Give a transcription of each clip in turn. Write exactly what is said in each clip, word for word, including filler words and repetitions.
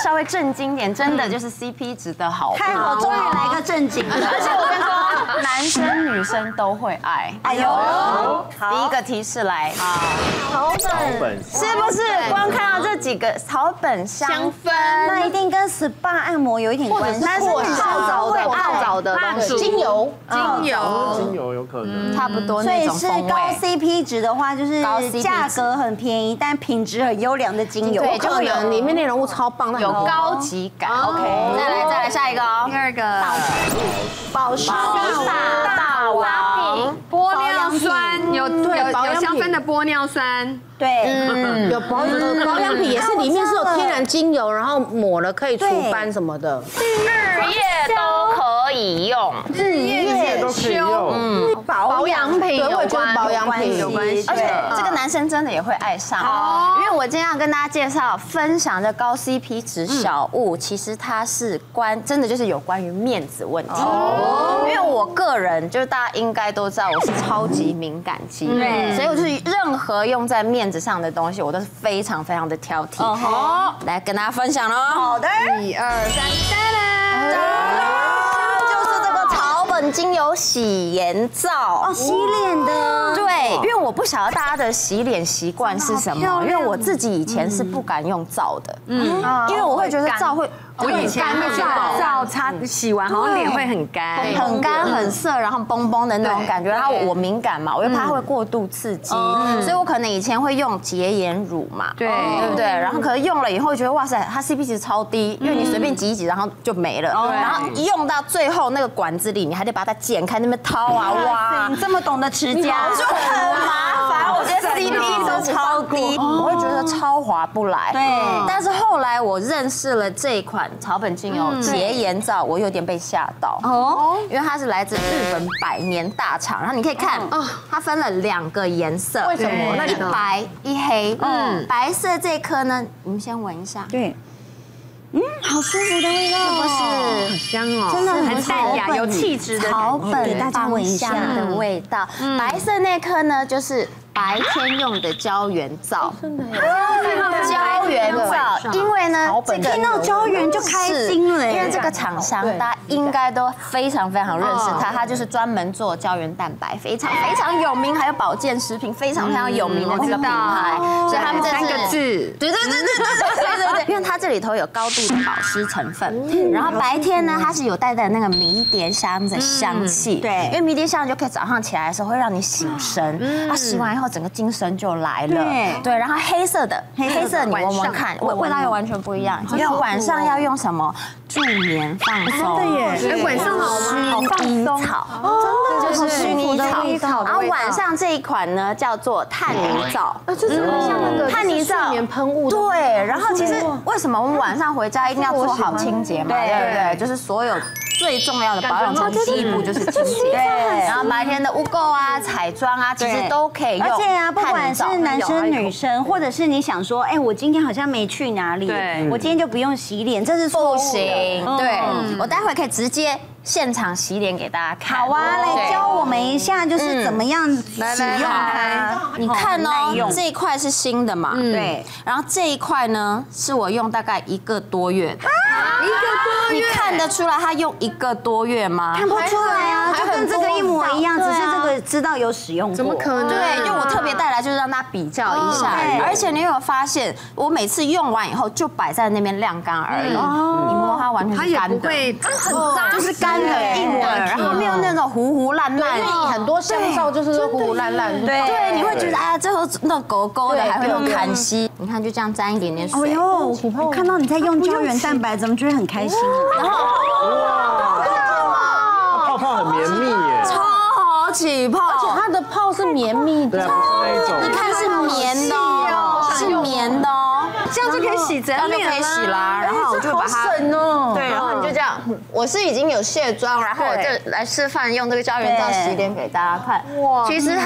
稍微正经点，真的就是 C P 值的好。 太好，终于来个正经的。 而且我跟你说，男生女生都会爱。哎呦，第一个提示来，草本是不是？光看到这几个草本香氛， 那一定跟 S P A 按摩有一点关系。 男生女生都会爱澡的精油， 精油，精油有可能， 差不多所以那种风味。 是高 C P 值的话，就是价格很便宜，但品质很优良的精油。 对，就会有里面内容物超棒， 有高级感。OK， 再来再来下一个哦， 第二个保湿大大王玻尿酸，有有有香氛的玻尿酸。 对， 嗯，有保养保养品也是里面是有天然精油，然后抹了可以除斑什么的， 日夜都可以用， 日夜都可以用。 嗯，保养品对，我有觉得关保养品有关系， 而且这个男生真的也会爱上，因为我今天要跟大家介绍分享的高 C P 值小物，其实它是关真的就是有关于面子问题。因为我个人就是大家应该都知道我是超级敏感肌，对，所以我就是任何用在面子上的东西，我都是非常非常的挑剔。好，来跟大家分享喽。好的， 一二三，哒哒，就是这个草本精油洗颜皂哦，洗脸的。 对，因为我不晓得大家的洗脸习惯是什么，因为我自己以前是不敢用皂的，嗯，因为我会觉得皂会。 我以前会觉得皂擦洗完好像脸会很干， 很干很涩，然后崩崩的那种感觉。然后我敏感嘛，我又怕会过度刺激，所以我可能以前会用洁颜乳嘛， 对对不对？然后可能用了以后觉得哇塞，它 C P 值超低，因为你随便挤一挤，然后就没了。然后用到最后那个管子里，你还得把它剪开，那边掏啊哇， 你这么懂得持家， 就很麻烦。我觉得 C P 都超低，我会觉得超划不来。 对， 但是后来我认识了这一款草本精油洁颜皂，我有点被吓到哦，因为它是来自日本百年大厂，然后你可以看哦，它分了两个颜色， 为什么？ 一白一黑，嗯，白色这颗呢，你们先闻一下， 对。嗯，好舒服的味道， 是不是？ 很香哦， 真的很淡雅、有气质的草本给大家闻一下的味道。白色那颗呢，就是白天用的胶原皂，真的胶原皂，因为呢，这个听到胶原就开心了， 因为这个厂商大家应该都非常非常认识它，它就是专门做胶原蛋白，非常非常有名，还有保健食品非常非常有名的这个品牌，所以他们这三个字， 对对对对对对对对，因为它这里头有高度的保湿成分，然后白天呢，它是有带带那个迷迭香的香气，对，因为迷迭香就可以早上起来的时候会让你醒神，它洗完以后整个精神就来了，对，然后黑色的黑色你闻闻看，味味道又完全不一样，因为晚上要用什么助眠放松， 真的耶， 晚上好薰衣草，真的就是薰衣草，然后晚上这一款呢叫做碳泥皂， 就是像那个碳泥皂睡眠喷雾， 对，然后其实为什么我们晚上回家一定要做好清洁嘛，对不对？就是所有最重要的保养程第一步就是清洁，对，然后白天的污垢啊、彩妆啊，其实都可以用。 而且啊，不管是男生女生，或者是你想说，哎，我今天好像没去哪里，我今天就不用洗脸，这是不行。对，我待会可以直接现场洗脸给大家看。 好啊，来教我们一下，就是怎么样使用它。 你看哦，这一块是新的嘛，对，然后这一块呢是我用大概一个多月的， 一个多月， 你看得出来它用一个多月吗？ 看不出来啊，就跟这个一模一样，只是这个知道有使用过。 怎么可能？ 对，因为我特别带来就是让大家比较一下，而且你有没有发现，我每次用完以后就摆在那边晾干而已，你摸它完全是干的， 它也不会很脏， 就是干的硬的，然后没有那种糊糊烂烂。 很多香皂就是糊糊烂烂， 对对，你会觉得哎，最后那勾勾的还会有砍息。你看就这样沾一点点水， 哎呦，看到你在用胶原蛋白，怎么觉得很开心？ 然后哇， 泡泡很绵密耶， 超好起泡， 而且它的泡是绵密的， 对啊，不是那一种。 你看是绵的哦，是绵的哦， 这样就可以洗整脸就可以洗啦。然后我就把它，对，然后你就这样，我是已经有卸妆，然后我就来示范用这个胶原皂洗脸给大家看。哇，其实它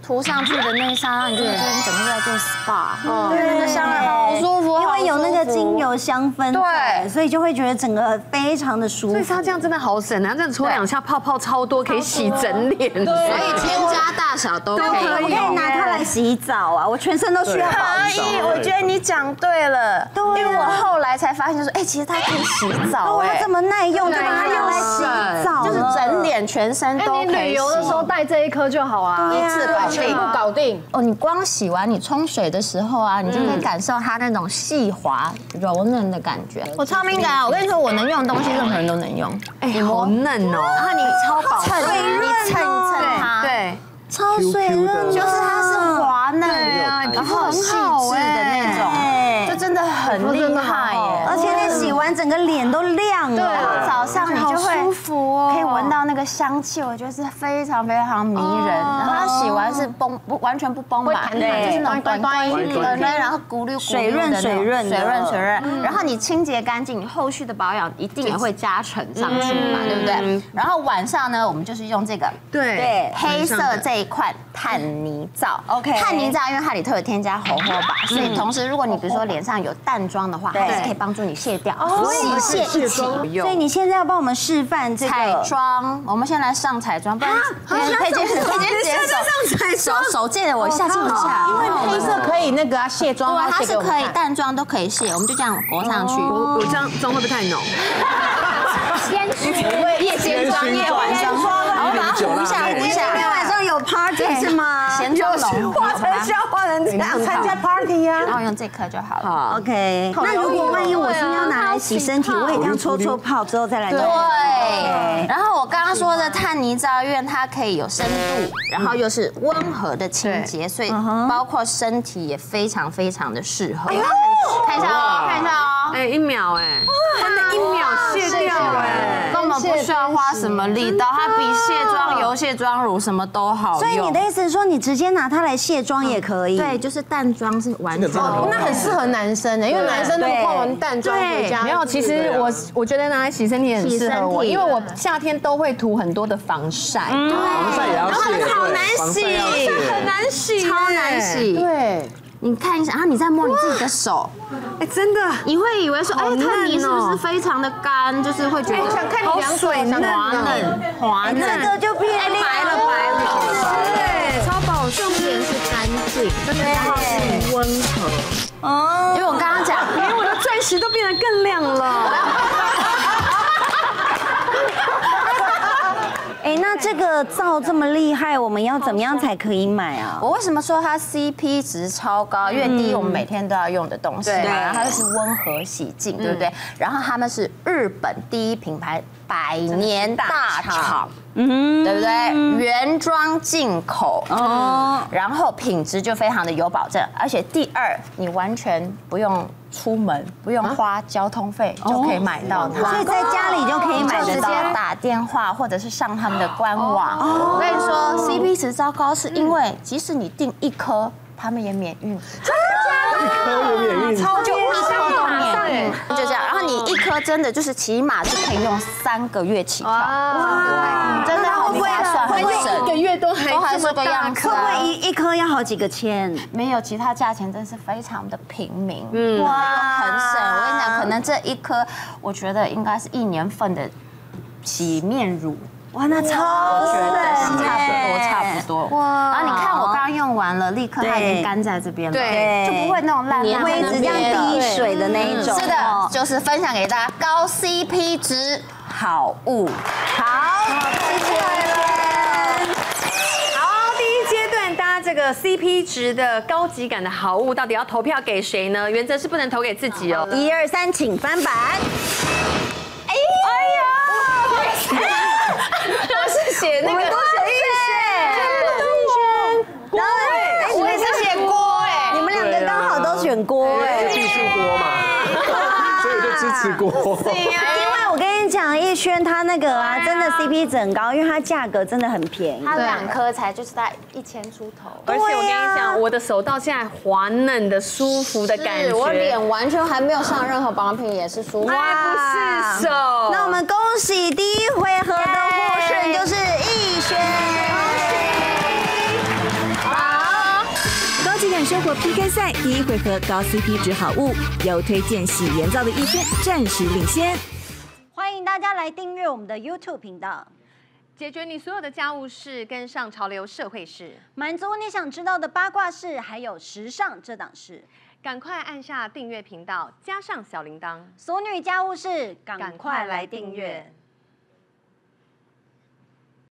涂上去的那一刹那，你就觉得你整个在做 S P A， 对，那个香味好舒服， 因为有那个精油香氛，对，所以就会觉得整个非常的舒服。 所以它这样真的好省，然后这样搓两下泡泡超多，可以洗整脸，所以添加大小都可以， 我可以拿它来洗澡啊，我全身都需要保湿。可以，我觉得你讲对了，因为我后来才发现，就说，哎，其实它可以洗澡，哎， 这么耐用，就把它用来洗澡， 就是整脸全身都可以洗。 你旅游的时候带这一颗就好啊， 一次搞定， 不搞定。 哦，你光洗完你冲水的时候啊，你就可以感受它那种细滑柔嫩的感觉。我超敏感啊！我跟你说，我能用的东西，任何人都能用。 哎，好嫩哦！ 然后你超保湿，你蹭一蹭它， 对， 超水润， 就是它是滑嫩，然后很细致的那种，就真的很厉害耶！ 而且你洗完整个脸都亮了， 对，早上你就会舒服哦， 可以闻到那个香气，我觉得是非常非常迷人。然后它洗完是崩不完全不崩吧，对，就是那种短短短短，然后咕噜水润水润水润水润。然后你清洁干净，你后续的保养一定也会加成上去嘛，对不对？然后晚上呢，我们就是用这个对黑色这一款碳泥皂 ，OK， 碳泥皂因为它里头有添加猴猴吧，所以同时如果你比如说脸上有淡妆的话，它是可以帮助你卸掉，洗卸一起。 所以你现在要帮我们示范这个彩妆，我们先来上彩妆，不然佩姐佩姐姐手上彩妆，手借了我一下，借一下， 因为黑色可以那个啊卸妆啊， 它是可以淡妆都可以卸，我们就这样裹上去。 我这样妆会不会太浓？ 先夜间妆，夜晚妆，然后把它糊一下，糊一下。 今天晚上有 party 是吗？ 咸妆浓， 化成笑化成这样参加 party 啊。 然后用这颗就好了。 OK， 那如果万一我是要拿来洗身体，我也这样搓搓泡之后再来弄。 对。然后我刚刚说的碳泥皂，因为它可以有深度，然后又是温和的清洁，所以包括身体也非常非常的适合。看一下哦，看一下哦。 哎，一秒哎，真的，一秒卸掉哎， 根本不需要花什么力道，它比卸妆油、卸妆乳什么都好用。 所以你的意思是说，你直接拿它来卸妆也可以？ 对，就是淡妆是完全。 哦，那很适合男生的，因为男生都化完淡妆回家。 没有，其实我我觉得拿来洗身体很适合我，因为我夏天都会涂很多的防晒， 防晒也要卸， 好难洗， 很难洗， 超难洗。 对。 你看一下，然后你再摸你自己的手， 哎，真的， 你会以为说，哎，碳泥是不是非常的干？就是会觉得， 我想看你两水滑嫩，滑嫩， 这个就变白了白了， 对，超保湿， 重点是干净，真的是温和。 哦， 因为我刚刚讲， 连我的钻石都变得更亮了。 哎，那这个皂这么厉害，我们要怎么样才可以买啊？ 我为什么说它 C P 值超高？因为第一，我们每天都要用的东西嘛，然后它是温和洗净，对不对？然后他们是日本第一品牌，百年大厂。嗯，对不对？原装进口哦，然后品质就非常的有保证，而且第二，你完全不用出门，不用花交通费就可以买到它， 所以在家里就可以买得到， 直接打电话或者是上他们的官网。我跟你说 ，C P 值糟糕，是因为即使你订一颗，他们也免运。 一颗也免运， 超就一颗都免运，就这样。然后你一颗真的就是起码是可以用三个月起跳，哇，真的很划算，很省， 一个月都还都还是个样子会不啊。 会一一颗要好几个千？ 没有，其他价钱真是非常的平民，嗯，哇，很省。我跟你讲，可能这一颗，我觉得应该是一年份的洗面乳。 哇，那超我觉得省差不多，差不多。哇！然后你看我刚刚用完了，立刻它已经干在这边了， 对， 就不会那种烂烂会一直这样滴水的那一种。 是的，就是分享给大家高 C P 值好物。 好，谢谢你们。 好，第一阶段大家这个 C P 值的高级感的好物，到底要投票给谁呢？原则是不能投给自己哦。 一二三，请翻版。 哎呀！我是写那个， 都写一轩， 郭哎，我也是写郭哎， 你们两个刚好都选郭哎， 必须郭嘛，所以就支持郭。 因为我跟你讲，逸轩它那个啊，真的 C P 值很高，因为它价格真的很便宜， 它两颗才就是在一千出头。 而且我跟你讲，我的手到现在滑嫩的、舒服的感觉， 我脸完全还没有上任何保养品，也是舒服。 爱不释手。 那我们恭喜第一回合的获胜就是逸轩。 好， 养生活 P K 赛第一回合高 C P 值好物，由推荐洗颜皂的一轩暂时领先。 欢迎大家来订阅我们的 YouTube 频道， 解决你所有的家务事，跟上潮流社会事， 满足你想知道的八卦事，还有时尚这档事。 赶快按下订阅频道，加上小铃铛， 俗女家务事，赶赶快来订阅。